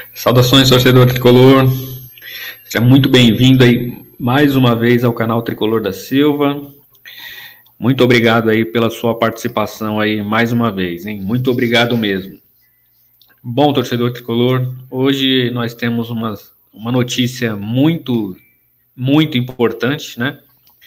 Saudações, torcedor tricolor. Seja muito bem-vindo aí mais uma vez ao canal Tricolor da Silva. Muito obrigado aí pela sua participação aí mais uma vez, hein? Muito obrigado mesmo. Bom, torcedor tricolor, hoje nós temos uma notícia muito importante, né?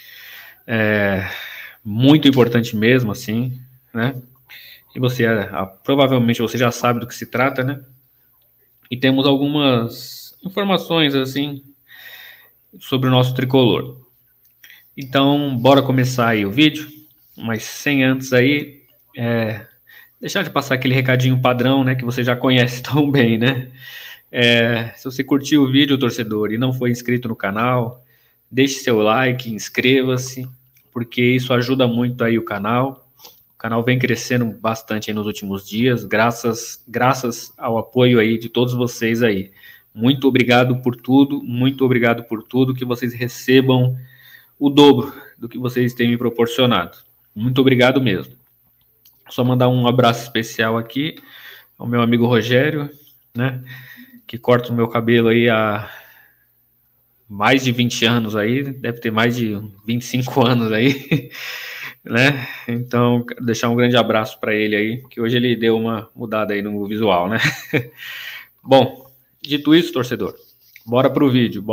Muito importante mesmo, assim, né? E provavelmente você já sabe do que se trata, né? E temos algumas informações, assim, sobre o nosso tricolor. Então, bora começar aí o vídeo, mas sem antes aí, deixar de passar aquele recadinho padrão, né, que você já conhece tão bem, né? Se você curtiu o vídeo, torcedor, e não foi inscrito no canal, deixe seu like, inscreva-se, porque isso ajuda muito aí o canal. O canal vem crescendo bastante aí nos últimos dias, graças ao apoio aí de todos vocês aí. Muito obrigado por tudo, que vocês recebam o dobro do que vocês têm me proporcionado. Muito obrigado mesmo. Só mandar um abraço especial aqui ao meu amigo Rogério, né, que corta o meu cabelo aí há mais de 20 anos aí, deve ter mais de 25 anos aí, né? Então, deixar um grande abraço para ele aí, que hoje ele deu uma mudada aí no visual, né? Bom, dito isso, torcedor, bora pro vídeo.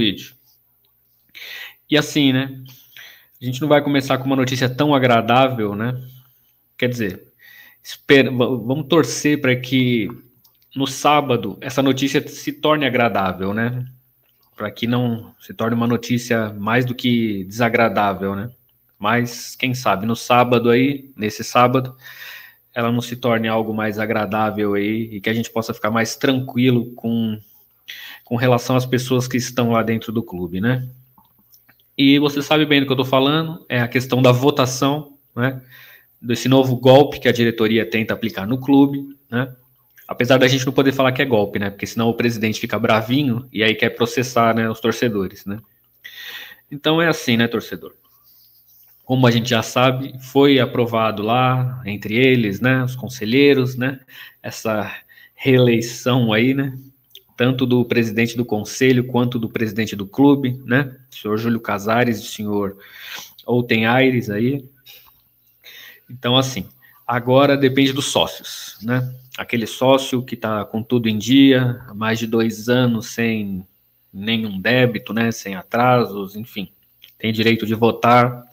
E assim, né? A gente não vai começar com uma notícia tão agradável, né? Quer dizer, vamos torcer para que no sábado essa notícia se torne agradável, né? Para que não se torne uma notícia mais do que desagradável, né? Mas quem sabe nesse sábado, ela não se torne algo mais agradável aí e que a gente possa ficar mais tranquilo com relação às pessoas que estão lá dentro do clube, né? E você sabe bem do que eu estou falando, é a questão da votação, né? Desse novo golpe que a diretoria tenta aplicar no clube, né? Apesar da gente não poder falar que é golpe, né? Porque senão o presidente fica bravinho e aí quer processar, né, os torcedores, né? Então é assim, né, torcedor? Como a gente já sabe, foi aprovado lá, entre eles, né, os conselheiros, né, essa reeleição aí, né, tanto do presidente do conselho quanto do presidente do clube, né, o senhor Júlio Casares e o senhor Outen Aires aí. Então, assim, agora depende dos sócios, né, aquele sócio que está com tudo em dia, há mais de 2 anos sem nenhum débito, né, sem atrasos, enfim, tem direito de votar.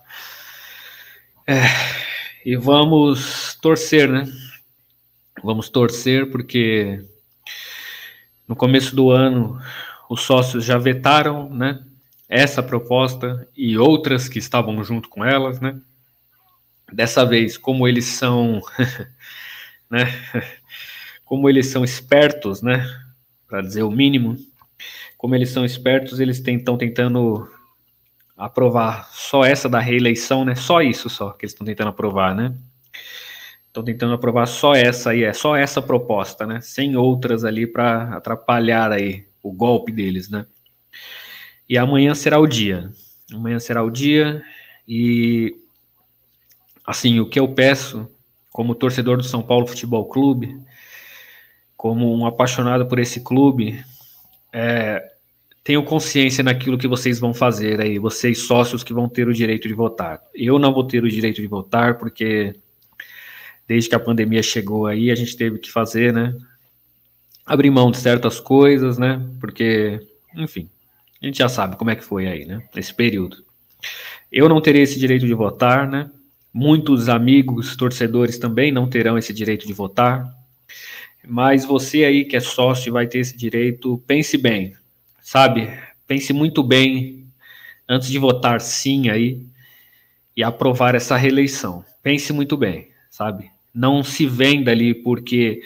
E vamos torcer, né? Vamos torcer porque no começo do ano os sócios já vetaram, né, essa proposta e outras que estavam junto com elas, né? Dessa vez, como eles são, né, como eles são espertos, né, para dizer o mínimo, como eles são espertos, eles estão tentando aprovar só essa da reeleição, né? Só isso que eles estão tentando aprovar, né? Estão tentando aprovar só essa aí, só essa proposta, né? Sem outras ali para atrapalhar aí o golpe deles, né? E amanhã será o dia. Amanhã será o dia e, assim, o que eu peço como torcedor do São Paulo Futebol Clube, como um apaixonado por esse clube, tenham consciência naquilo que vocês vão fazer aí, vocês sócios que vão ter o direito de votar. Eu não vou ter o direito de votar porque desde que a pandemia chegou aí, a gente teve que fazer, né? Abrir mão de certas coisas, né? Porque, enfim, a gente já sabe como é que foi aí, né? Nesse período. Eu não terei esse direito de votar, né? Muitos amigos, torcedores também não terão esse direito de votar. Mas você aí que é sócio vai ter esse direito, pense bem, sabe? Pense muito bem antes de votar sim aí e aprovar essa reeleição. Pense muito bem, sabe? Não se venda ali porque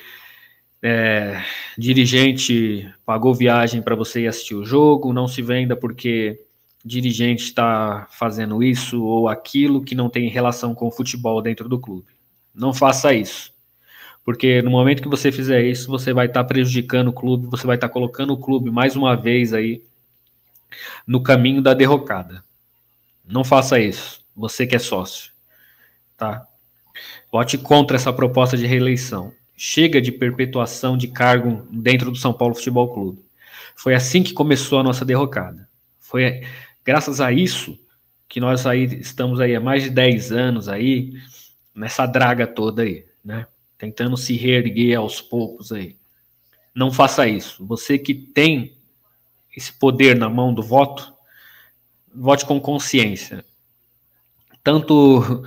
dirigente pagou viagem para você ir assistir o jogo, não se venda porque dirigente está fazendo isso ou aquilo que não tem relação com o futebol dentro do clube. Não faça isso, porque no momento que você fizer isso, você vai estar prejudicando o clube, você vai estar colocando o clube mais uma vez aí no caminho da derrocada. Não faça isso, você que é sócio, tá? Vote contra essa proposta de reeleição. chega de perpetuação de cargo dentro do São Paulo Futebol Clube. Foi assim que começou a nossa derrocada. Foi graças a isso que nós aí estamos aí há mais de 10 anos aí, nessa draga toda aí, né? Tentando se reerguer aos poucos aí. Não faça isso. Você que tem esse poder na mão do voto, vote com consciência. Tanto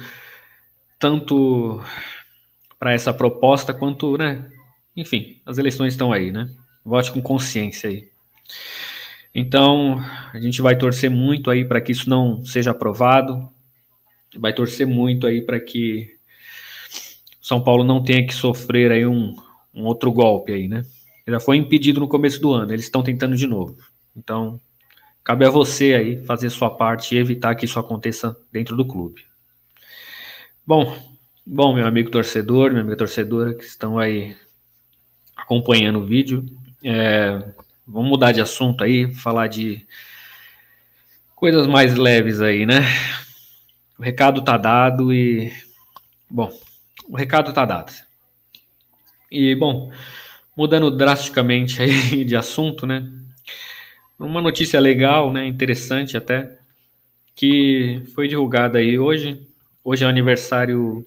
para essa proposta quanto, né? Enfim, as eleições estão aí, né? Vote com consciência aí. Então, a gente vai torcer muito aí para que isso não seja aprovado. Vai torcer muito aí para que São Paulo não tenha que sofrer aí um outro golpe aí, né? Já foi impedido no começo do ano, eles estão tentando de novo. Então, cabe a você aí fazer sua parte e evitar que isso aconteça dentro do clube. Bom, meu amigo torcedor, minha amiga torcedora que estão aí acompanhando o vídeo, vamos mudar de assunto aí, falar de coisas mais leves aí, né? O recado tá dado e... Bom, o recado tá dado. E, bom, mudando drasticamente aí de assunto, né? Uma notícia legal, né? Interessante até, que foi divulgada aí hoje. Hoje é o aniversário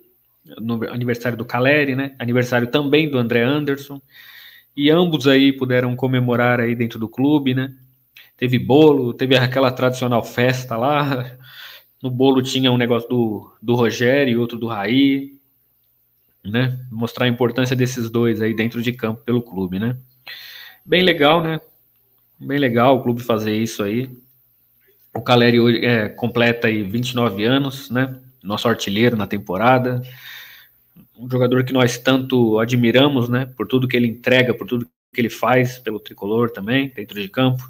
do Caleri, né? Aniversário também do André Anderson. E ambos aí puderam comemorar aí dentro do clube, né? Teve bolo, teve aquela tradicional festa lá. No bolo tinha um negócio do Rogério e outro do Raí, né? Mostrar a importância desses dois aí dentro de campo pelo clube, né? Bem legal, né? Bem legal o clube fazer isso aí. O Caleri hoje completa aí 29 anos, né? Nosso artilheiro na temporada. Um jogador que nós tanto admiramos, né? Por tudo que ele entrega, por tudo que ele faz pelo tricolor também, dentro de campo.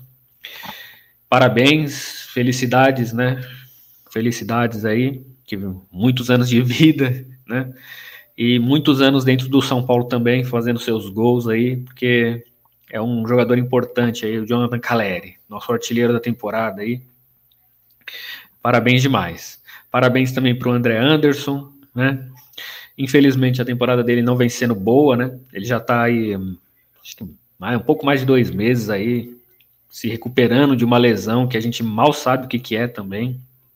Parabéns, felicidades, né? Felicidades aí, que muitos anos de vida, né? E muitos anos dentro do São Paulo também, fazendo seus gols aí, porque é um jogador importante aí, o Jonathan Caleri, nosso artilheiro da temporada aí. Parabéns demais. Parabéns também para o André Anderson, né? Infelizmente a temporada dele não vem sendo boa, né? Ele já está aí, acho que um pouco mais de 2 meses aí, se recuperando de uma lesão que a gente mal sabe o que é também.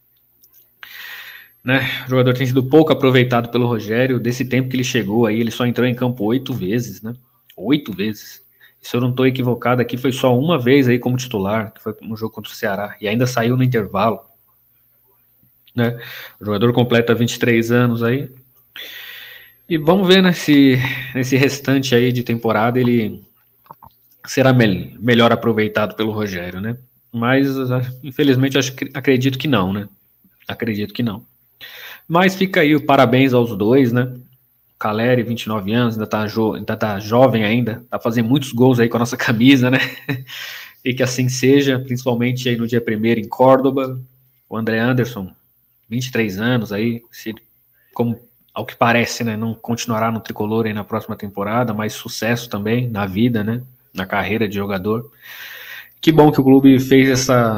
Né? O jogador tem sido pouco aproveitado pelo Rogério. Desse tempo que ele chegou aí, ele só entrou em campo 8 vezes, né? 8 vezes. Se eu não estou equivocado aqui, foi só uma vez aí como titular, que foi no jogo contra o Ceará, e ainda saiu no intervalo. Né? O jogador completa 23 anos aí. E vamos ver, né, se nesse restante aí de temporada ele será melhor aproveitado pelo Rogério, né? Mas, infelizmente, acredito que não, né? Acredito que não. Mas fica aí o parabéns aos dois, né? Caleri, 29 anos, ainda tá jovem ainda, tá fazendo muitos gols aí com a nossa camisa, né? E que assim seja, principalmente aí no dia 1º em Córdoba. O André Anderson, 23 anos aí, como ao que parece, né, não continuará no tricolor aí na próxima temporada, mas sucesso também na vida, né? Na carreira de jogador. Que bom que o clube fez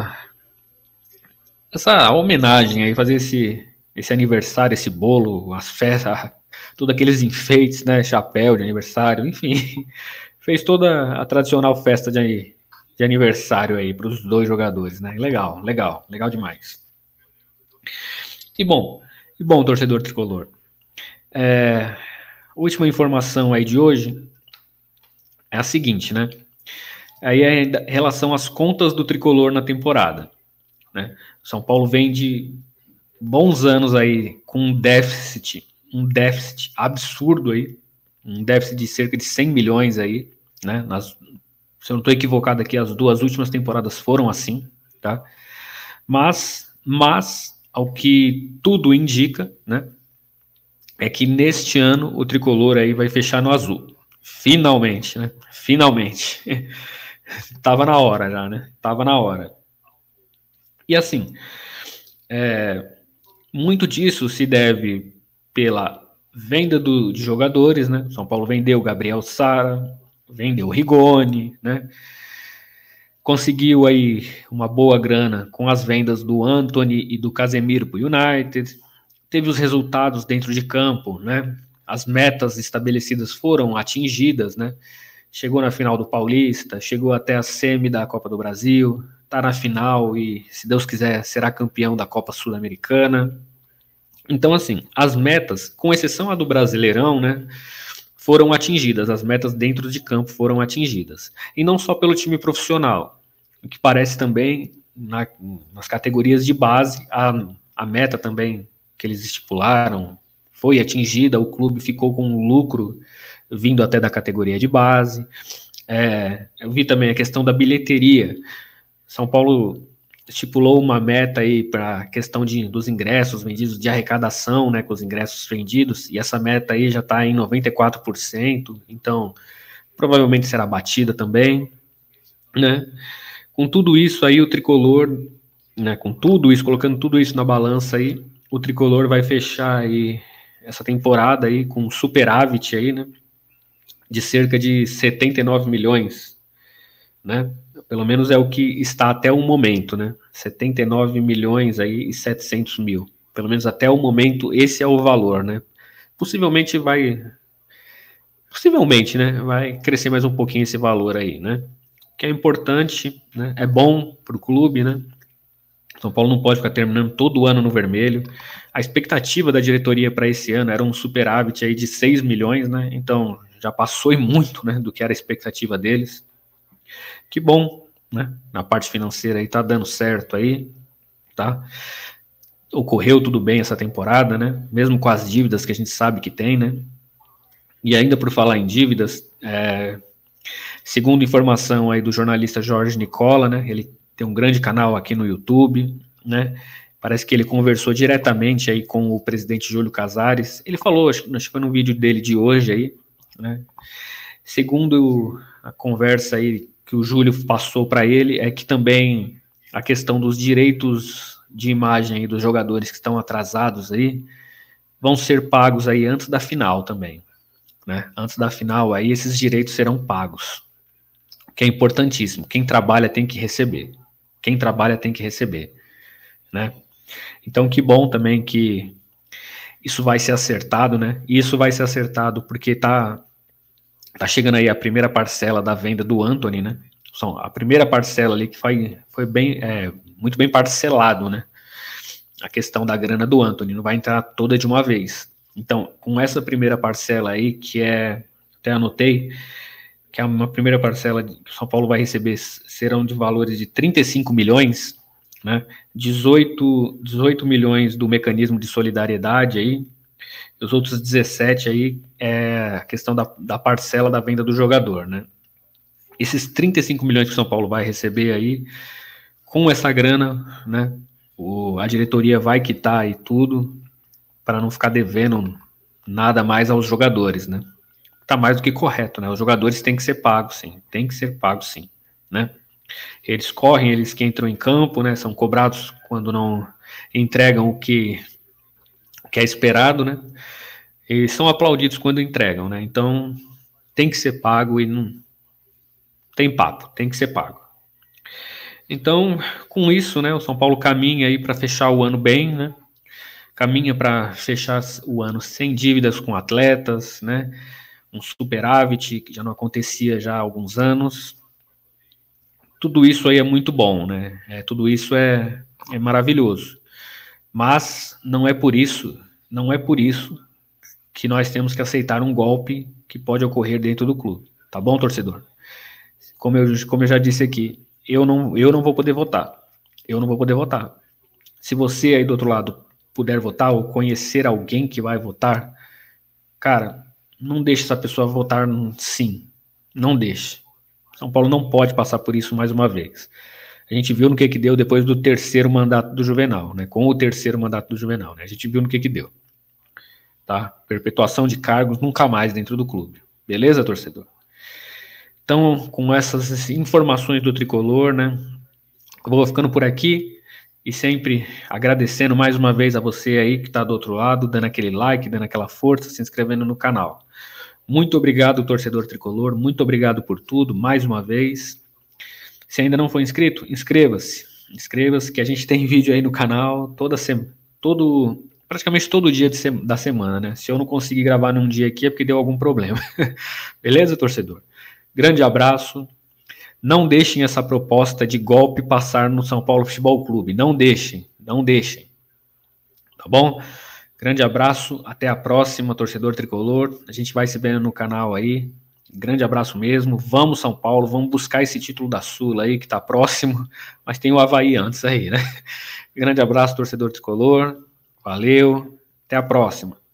essa homenagem aí, fazer esse aniversário, esse bolo, as festas, todos aqueles enfeites, né, chapéu de aniversário, enfim, fez toda a tradicional festa de aniversário aí para os dois jogadores, né? Legal demais. E bom, torcedor tricolor, última informação aí de hoje é a seguinte, né? Aí é em relação às contas do tricolor na temporada, né? São Paulo vem de bons anos aí com um déficit absurdo aí, um déficit de cerca de 100 milhões aí, né? Se eu não estou equivocado aqui, as 2 últimas temporadas foram assim, tá? Mas ao que tudo indica, né? É que neste ano o tricolor aí vai fechar no azul. Finalmente, né? Finalmente. Tava na hora já, né? Tava na hora. E assim, muito disso se deve pela venda de jogadores, né? São Paulo vendeu o Gabriel Sara, vendeu o Rigoni, né? Conseguiu aí uma boa grana com as vendas do Antony e do Casemiro para o United. Teve os resultados dentro de campo, né? as metas estabelecidas foram atingidas, né? Chegou na final do Paulista, chegou até a semi da Copa do Brasil, está na final e, se Deus quiser, será campeão da Copa Sul-Americana. Então, assim, as metas, com exceção a do Brasileirão, né, foram atingidas, as metas dentro de campo foram atingidas. E não só pelo time profissional, o que parece também nas categorias de base, a meta também que eles estipularam foi atingida, o clube ficou com um lucro vindo até da categoria de base. Eu vi também a questão da bilheteria. São Paulo estipulou uma meta aí para a questão dos ingressos vendidos, de arrecadação, né, com os ingressos vendidos, e essa meta aí já está em 94%, então provavelmente será batida também, né? Com tudo isso aí, o Tricolor, né, com tudo isso, colocando tudo isso na balança aí, o Tricolor vai fechar aí essa temporada aí com um superávit aí, né, de cerca de 79 milhões, né? Pelo menos é o que está até o momento, né? 79 milhões aí e 700 mil. Pelo menos até o momento, esse é o valor, né? Possivelmente, né? Vai crescer mais um pouquinho esse valor aí, né? O que é importante, né? É bom para o clube, né? São Paulo não pode ficar terminando todo ano no vermelho. A expectativa da diretoria para esse ano era um superávit aí de 6 milhões, né? Então, já passou e muito, né, do que era a expectativa deles. Que bom, né? Na parte financeira aí tá dando certo aí, tá? Ocorreu tudo bem essa temporada, né? Mesmo com as dívidas que a gente sabe que tem, né? E ainda por falar em dívidas, segundo informação aí do jornalista Jorge Nicola, né? Ele tem um grande canal aqui no YouTube, né? Parece que ele conversou diretamente aí com o presidente Júlio Casares. Ele falou, acho que foi no vídeo dele de hoje aí, né? Segundo a conversa aí que o Júlio passou para ele, é que também a questão dos direitos de imagem aí dos jogadores que estão atrasados aí vão ser pagos aí antes da final também, né? Antes da final aí esses direitos serão pagos, que é importantíssimo. Quem trabalha tem que receber. Quem trabalha tem que receber, né? Então que bom também que isso vai ser acertado, né? E isso vai ser acertado porque tá chegando aí a primeira parcela da venda do Antony, né? A primeira parcela ali que foi bem, muito bem parcelado, né? A questão da grana do Antony, não vai entrar toda de uma vez. Então, com essa primeira parcela aí, que até anotei, que é uma primeira parcela que o São Paulo vai receber, serão de valores de 35 milhões, né? 18 milhões do mecanismo de solidariedade aí, os outros 17 aí é a questão da parcela da venda do jogador, né? Esses 35 milhões que o São Paulo vai receber aí, com essa grana, né? A diretoria vai quitar aí tudo para não ficar devendo nada mais aos jogadores, né? Tá mais do que correto, né? Os jogadores têm que ser pagos, sim. Tem que ser pagos, sim, né? Eles correm, eles que entram em campo, né? São cobrados quando não entregam o que é esperado, né? E são aplaudidos quando entregam, né? Então, tem que ser pago e não tem papo, tem que ser pago. Então, com isso, né, o São Paulo caminha aí para fechar o ano bem, né? Caminha para fechar o ano sem dívidas com atletas, né? Um superávit que já não acontecia já há alguns anos. Tudo isso aí é muito bom, né? Tudo isso é maravilhoso. Mas não é por isso que nós temos que aceitar um golpe que pode ocorrer dentro do clube. Tá bom, torcedor? Como eu já disse aqui, eu não vou poder votar. Eu não vou poder votar. Se você aí do outro lado puder votar ou conhecer alguém que vai votar, cara, não deixe essa pessoa votar sim. Não deixe. São Paulo não pode passar por isso mais uma vez. A gente viu no que deu depois do terceiro mandato do Juvenal, né? Com o terceiro mandato do Juvenal, né? A gente viu no que deu. Tá? Perpetuação de cargos nunca mais dentro do clube. Beleza, torcedor? Então, com essas informações do Tricolor, né? Eu vou ficando por aqui e sempre agradecendo mais uma vez a você aí que está do outro lado, dando aquele like, dando aquela força, se inscrevendo no canal. Muito obrigado, torcedor Tricolor. Muito obrigado por tudo, mais uma vez. Se ainda não for inscrito, inscreva-se. Inscreva-se, que a gente tem vídeo aí no canal todo praticamente todo dia da semana, né? Se eu não conseguir gravar num dia aqui é porque deu algum problema. Beleza, torcedor? Grande abraço. Não deixem essa proposta de golpe passar no São Paulo Futebol Clube. Não deixem, não deixem. Tá bom? Grande abraço, até a próxima, torcedor tricolor. A gente vai se vendo no canal aí. Grande abraço mesmo. Vamos, São Paulo, vamos buscar esse título da Sula aí, que tá próximo, mas tem o Avaí antes aí, né? Grande abraço, torcedor tricolor. Valeu, até a próxima.